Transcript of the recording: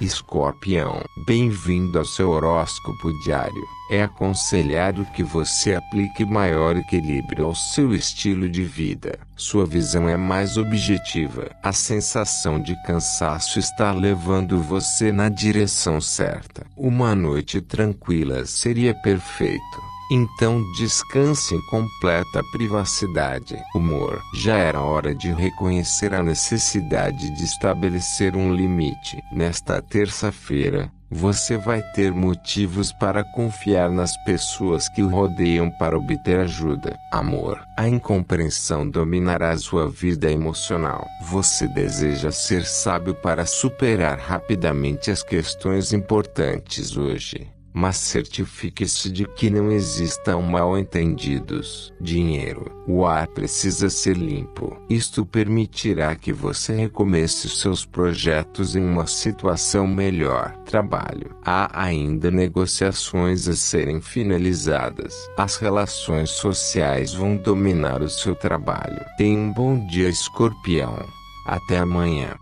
Escorpião, bem-vindo ao seu horóscopo diário. É aconselhável que você aplique maior equilíbrio ao seu estilo de vida. Sua visão é mais objetiva. A sensação de cansaço está levando você na direção certa. Uma noite tranquila seria perfeito. Então descanse em completa privacidade. Humor. Já era hora de reconhecer a necessidade de estabelecer um limite. Nesta terça-feira, você vai ter motivos para confiar nas pessoas que o rodeiam para obter ajuda. Amor. A incompreensão dominará sua vida emocional. Você deseja ser sábio para superar rapidamente as questões importantes hoje. Mas certifique-se de que não existam mal-entendidos. Dinheiro. O ar precisa ser limpo. Isto permitirá que você recomece seus projetos em uma situação melhor. Trabalho. Há ainda negociações a serem finalizadas. As relações sociais vão dominar o seu trabalho. Tenha um bom dia, Escorpião. Até amanhã.